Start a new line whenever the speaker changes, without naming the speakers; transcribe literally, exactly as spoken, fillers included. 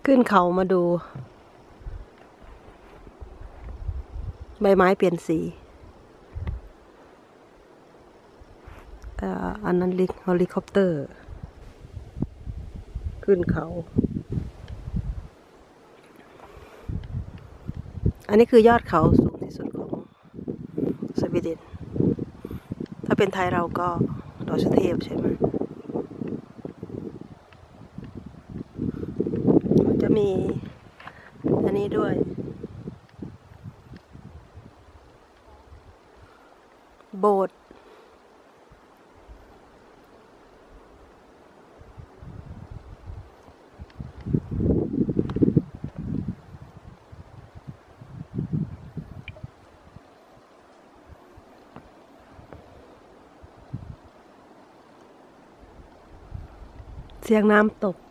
ขึ้นเขามาดูใบไม้เปลี่ยนสีอ่าอันนั้นลิเฮลิคอปเตอร์ ขึ้นเขา อันนี้คือยอดเขาสูงที่สุดของสวีเดน ถ้าเป็นไทยเราก็ดอยสุเทพใช่ไหม จะมีอันนี้ด้วย โบสถ์เสียงน้ำตก